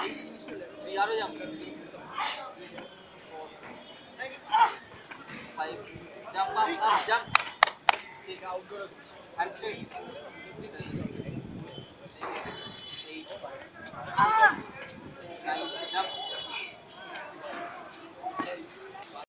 Yaaro jump. 5. Jump up, jump. 6. And straight. 8.